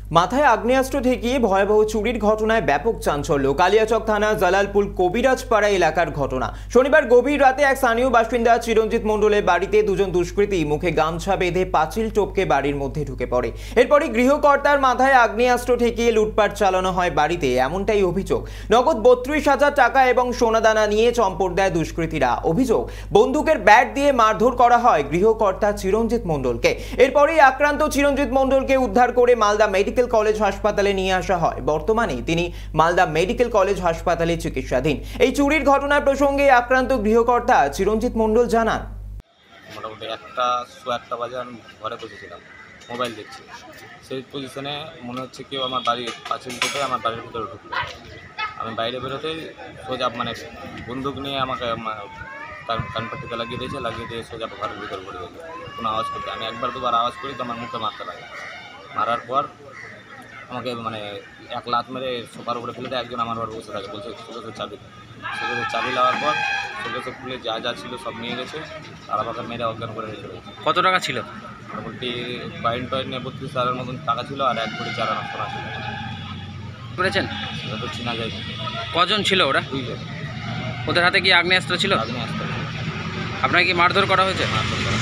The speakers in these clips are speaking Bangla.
মাথায় আগ্নেয়াস্ত্র ঠেকিয়ে ভয়াবহ চুরির ঘটনায় ব্যাপক চাঞ্চল্য। কালিয়াচক থানা জালালপুর কবিরাজপাড়া এলাকার ঘটনা। শনিবার গভীর রাতে এক স্থানীয় বাসিন্দা চিরঞ্জিত মণ্ডলের বাড়িতে দুজন দুষ্কৃতী মুখে গামছা বেঁধে পাঁচিল টপকে বাড়ির মধ্যে ঢুকে পড়ে। এরপরই গৃহকর্তার মাথায় আগ্নেয়াস্ত্র ঠেকিয়ে লুটপাট চালানো হয় বাড়িতে, এমনটাই অভিযোগ। নগদ ৩২,০০০ টাকা এবং সোনাদানা নিয়ে চম্পট দেয় দুষ্কৃতীরা। অভিযোগ, বন্দুকের ব্যাট দিয়ে মারধর করা হয় গৃহকর্তা চিরঞ্জিত মণ্ডলকে। এরপরই আক্রান্ত চিরঞ্জিত মণ্ডলকে উদ্ধার করে মালদা মেডিকেল কলেজ হাসপাতালে নিয়ে আসা হয়। বর্তমানে তিনি মালদা মেডিকেল কলেজ হাসপাতালে চিকিৎসাধীন। এই চুরির ঘটনার প্রসঙ্গে আক্রান্ত গৃহকর্তা চিরঞ্জিত মণ্ডল জানান, মোটামুটি 1:15 বাজে আমি ঘরে বসেছিলাম, মোবাইল দেখছি। সেই পজিশনে মনে হচ্ছে কেউ আমার বাড়ির পাঁচিল থেকে আমার বাড়ির ভিতরে ঢুকলো। আমি বাইরে বেরোতেই সোজা বন্দুক নিয়ে আমাকে কানপাটিতে লাগিয়ে দিয়ে সোজা ঘরের ভিতরে পড়ে গেছে। কোনো আওয়াজ করতে আমি একবার দুবার আওয়াজ করি তো আমার মুখে মারতে লাগে। মারার পর আমাকে 1 লাত মেরে সোফার উপরে ফেলে দেয়। একজন আমার ঘর বসে থাকে, বলছে সুকেশের চাবি নেওয়ার পর সুকেশের খুলে যা ছিল সব নিয়ে গেছে আর আমাকে মেরে অজ্ঞান করে রেখে গেছে। কত টাকা ছিল? মোটামুটি কয়েন নিয়ে 32,000-এর মতন টাকা ছিল আর 1 কোটি 4 আনা সোনা ছিল। করেছেন? সেটা তো চিনা যায়। কজন ছিল ওরা? 2 জন। ওদের হাতে কি আগ্নেয়াস্ত্র ছিল? আগ্নেয়াস্ত্র। আপনাকে কি মারধর করা হয়েছে? মারধর করা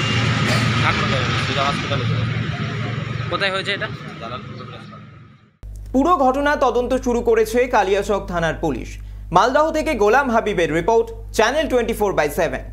হসপিটালে ছিল। কোথায় হয়েছে এটা? জালালপুর। পুরো ঘটনা তদন্ত শুরু করেছে কালিয়াচক থানার পুলিশ। মালদহ থেকে গোলাম হাবিবের রিপোর্ট, চ্যানেল 24/7।